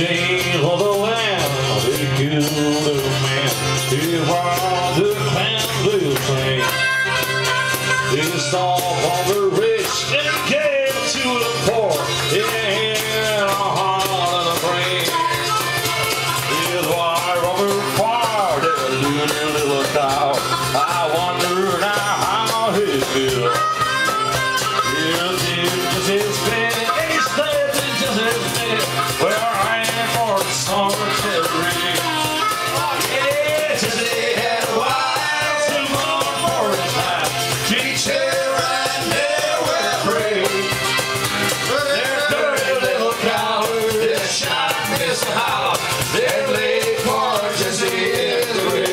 James was a lamb, he killed a man. He wild the clan train. They saw all the rich and gave to the poor. Yeah, a heart and a brain. Here's why Robert fired that little cow. I wonder now how he feels. Here's just his bed, and he slept in just his bed. Well, I am for the summer territory. Yeah, just he had a wife, some more for his life. She chair right there where I pray. Their dirty little cow, that shot Mr. Howe, they lay for just his way.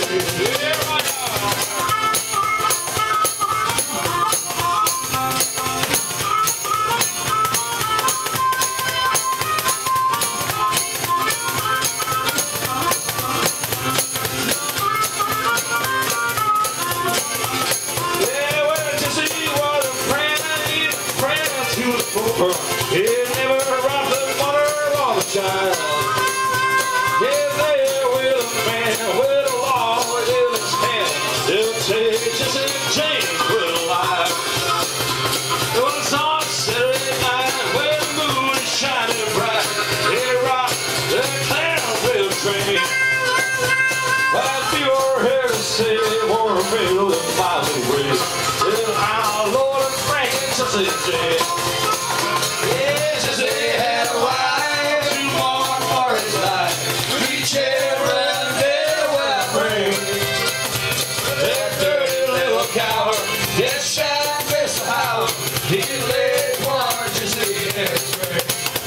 He never robbed the mother of a child. Yeah, there with a man with a law in his hand. They'll take Jesse James with a lie. It was on Saturday night when the moon is shining bright. He rocked the Clanville train. But you were here to say we're a million miles away. Then our Lord and Frank and Jesse James. He lay for just the X-ray.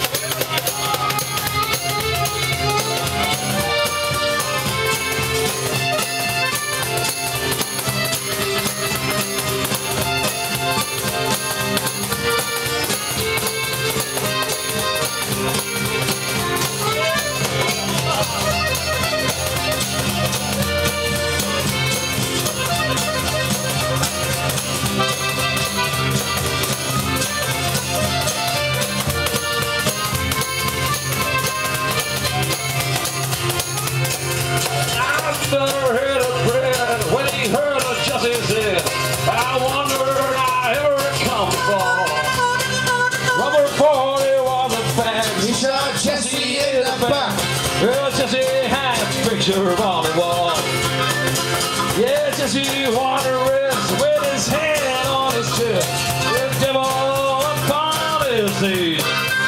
Never heard of bread when he heard of Jesse's head. I wonder how ever it come from. Robert 40 was a fan. He shot Jesse in the back. Well, Jesse had a picture on the wall. Yeah, Jesse wanted rest with his hand on his chest. The devil upon his knee.